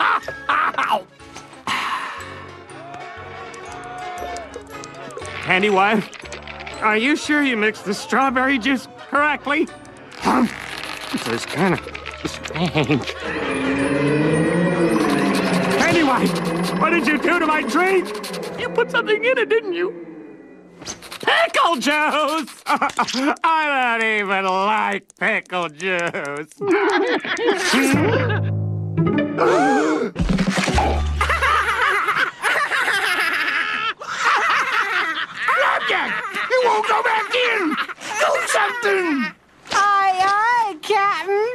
Candy wife, are you sure you mixed the strawberry juice correctly? This is kind of strange. Candy wife, what did you do to my drink? You put something in it, didn't you? Pickle juice! I don't even like pickle juice. You won't go back in! Do something! Aye, Captain.